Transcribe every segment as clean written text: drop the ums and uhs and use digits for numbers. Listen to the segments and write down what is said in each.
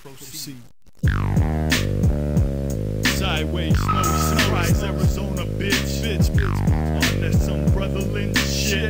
Proceed. Sydewayz, Snowey, Arizona, bitch. On that some Brotha Lynch shit.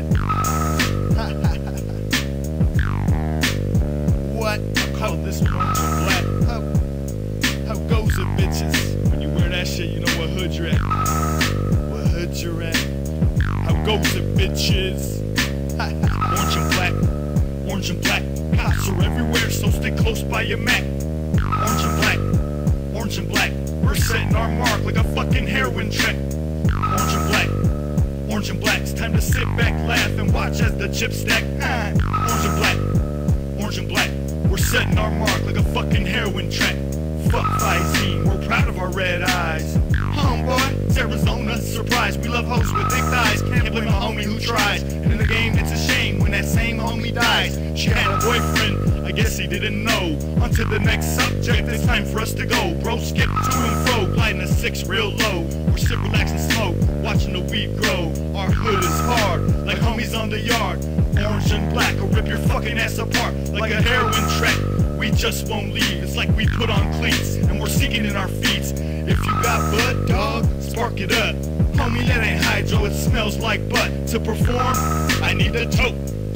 What? I call this one orange and black. How goes it, bitches? When you wear that shit, you know what hood you're at. What hood you're at? How goes it, bitches? Orange and black. Orange and black. Cops are everywhere, so stick close by your Mac. Orange and black. Orange and black. We're setting our mark like a fucking heroin track. Orange and black. Orange and black. It's time to sit back, laugh, and watch as the chips stack. Orange and black. Orange and black. We're setting our mark like a fucking heroin track. Fuck Visine, we're proud of our red eyes. Homeboy, it's Arizona, surprise. We love hoes with thick thighs. Can't blame a homie who tries. And in the game, it's a shame when that same homie dies. She had a boyfriend, I guess he didn't know. On to the next subject, it's time for us to go. Bro, skip to and fro, gliding a 6 real low. We're sit, relax, and smoke, watching the weed grow. Our hood is hard, like homies on the yard. Orange and black will rip your fucking ass apart like a heroin track. We just won't leave, it's like we put on cleats and we're seeking in our feet. If you got bud, dog, spark it up. Homie, that ain't hydro, it smells like butt. To perform, I need a choke.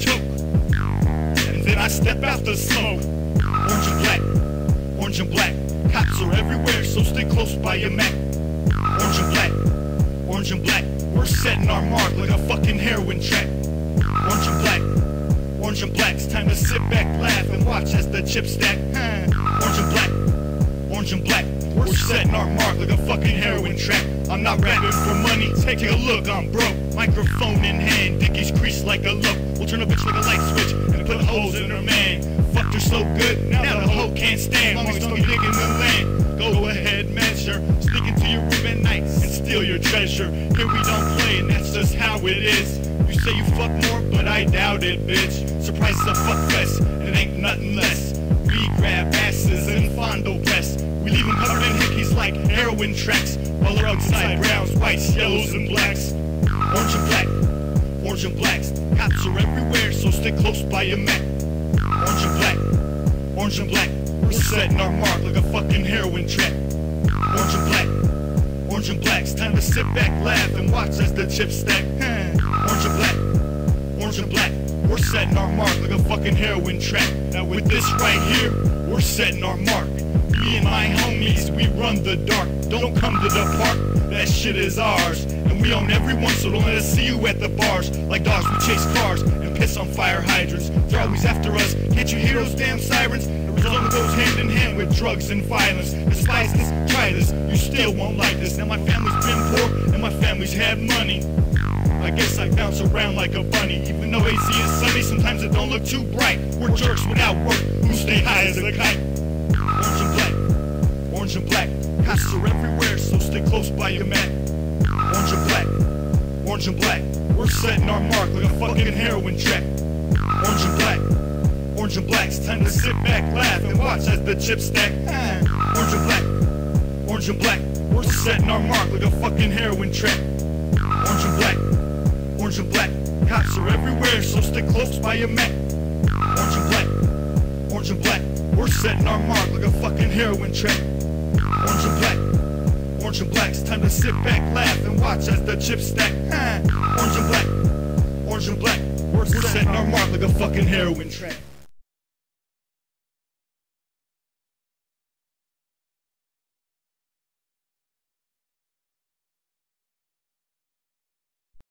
And then I step out the smoke. Orange and black, orange and black. Cops are everywhere, so stick close by your Mac. Orange and black, orange and black. We're setting our mark like a fucking heroin track. Orange and black, orange and black. It's time to sit back, laugh, and watch as the chips stack. Orange and black, orange and black. We're setting our mark like a fucking heroin track. I'm not rapping for money, take a look, I'm broke. Microphone in hand, dickies creased like a look. We'll turn a bitch like a light switch and put holes in her man. Fucked her so good, now the hoe can't stand. Homies don't be digging the land. Go ahead, measure, sneak into your room at night and steal your treasure. Here we don't play, and that's just how it is. You say you fuck more, but I doubt it, bitch. Surprise is a fuck fest, and it ain't nothing less. We grab asses and fondle breasts. We leave them covered in hickeys like heroin tracks, while they're outside browns, whites, yellows, and blacks. Orange and black, orange and blacks. Cops are everywhere, so stick close by your Mac. Orange and black, orange and black. We're setting our mark like a fucking heroin track. Orange and black, orange and black. It's time to sit back, laugh, and watch as the chips stack. Orange and black, orange and black. We're setting our mark like a fucking heroin track. Now with this right here, we're setting our mark. Me and my homies, we run the dark. Don't come to the park, that shit is ours. And we own everyone, so don't let us see you at the bars. Like dogs, we chase cars and piss on fire hydrants. They're always after us, can't you hear those damn sirens? Arizona goes hand in hand with drugs and violence. Despise this, try this, you still won't like this. Now my family's been poor, and my family's had money. I guess I bounce around like a bunny. Even though AC is sunny, sometimes it don't look too bright. We're jerks without work, who stay high as a kite. Orange and black, orange and black. Cops are everywhere, so stick close by your Mac. Orange and black, orange and black. We're setting our mark like a fucking heroin track. Orange and black, orange and black. It's time to sit back, laugh, and watch as the chips stack. Orange and black, orange and black. We're setting our mark like a fucking heroin track. Orange and black, orange and black. Cops are everywhere, so stick close by your Mac. Orange and black, orange and black. We're setting our mark like a fucking heroin track. Orange and black, orange and black. It's time to sit back, laugh, and watch as the chips stack. Orange and black, orange and black. We're setting our mark like a fucking heroin track.